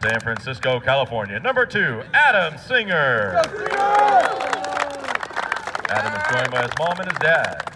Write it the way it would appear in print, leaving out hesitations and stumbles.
San Francisco, California. Number 2, Adam Singer. Adam is joined by his mom and his dad.